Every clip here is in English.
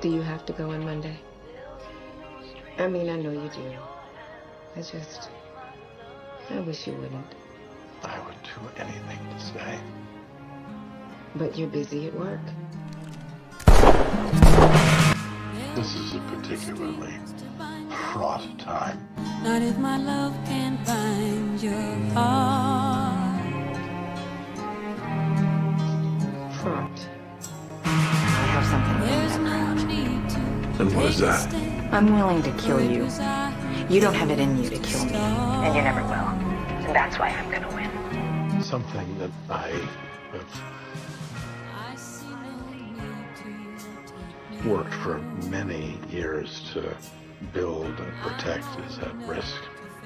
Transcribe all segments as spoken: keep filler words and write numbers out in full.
Do you have to go on Monday? I mean, I know you do. I just... I wish you wouldn't. I would do anything to stay. But you're busy at work. This is a particularly fraught time. Not if my love can find your heart. Fraught. I have something There's in that no need to. And what is that? I'm willing to kill you. You don't have it in you to kill me. And you never will. And that's why I'm gonna win. Something that I have worked for many years to build and protect is at risk.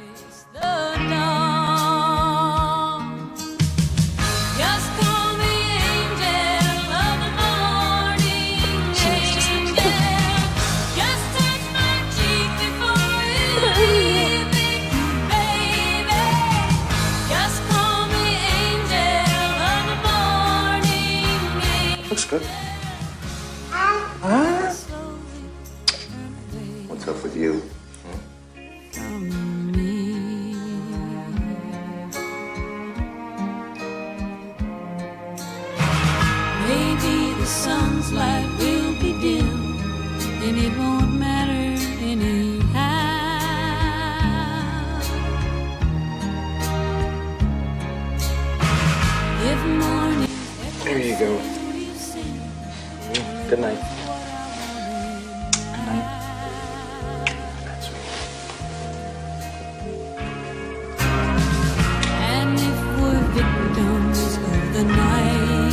Looks good. Huh? What's up with you? Maybe the sun's light will be dim, and it won't matter anyhow. If morning. There you go. Good night. Good night. That's sweet. And if we're victims of the night,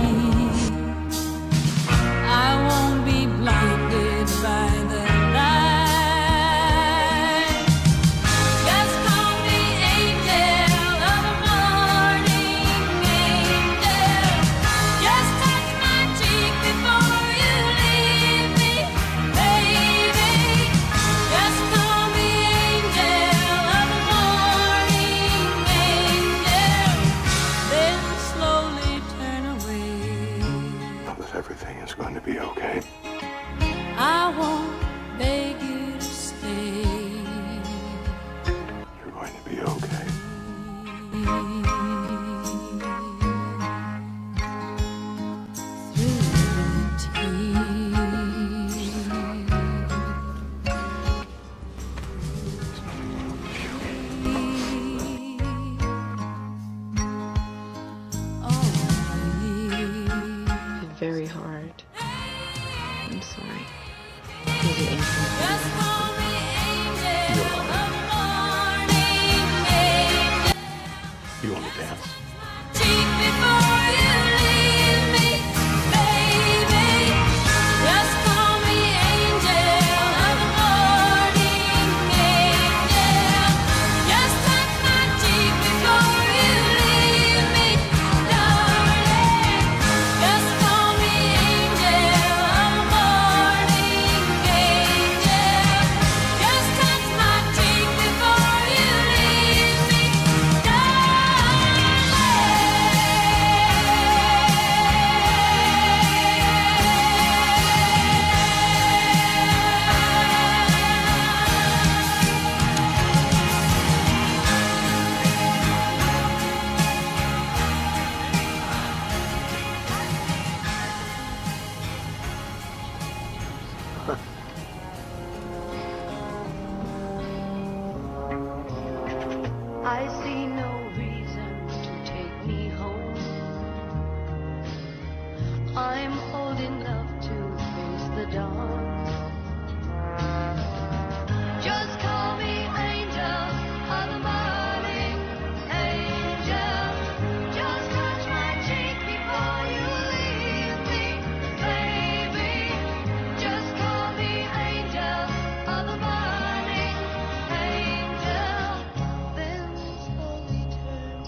I won't be blinded by the light. Just call me angel of the morning, angel. Just touch my cheek before you leave me, baby. Just call me angel of the morning, angel. Then slowly turn away. Know that everything is going to be okay. I won't beg you to stay. You're going to be okay. Very hard. I'm sorry. Is it anything? Just call me angel of the morning, angel. You want to dance? Cheek before you leave me, baby. Just call me angel of the morning, angel. Just touch my cheek before you leave me, darling. Just call me angel of the morning, angel. Just touch my cheek before you leave me, I see no reason to take me home. I'm old enough to face the dawn. Just call me angel of the morning, angel. Just touch my cheek before you leave me, baby. Just call me angel of the morning, angel. Then slowly turn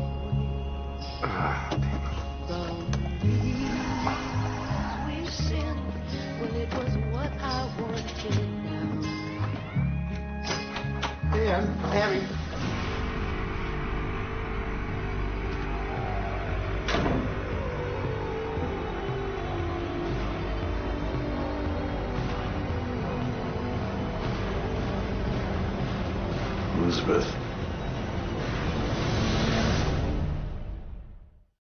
Ah, damn it. from me. We've sinned when it was what I wanted now. Dan, Annie. Elizabeth.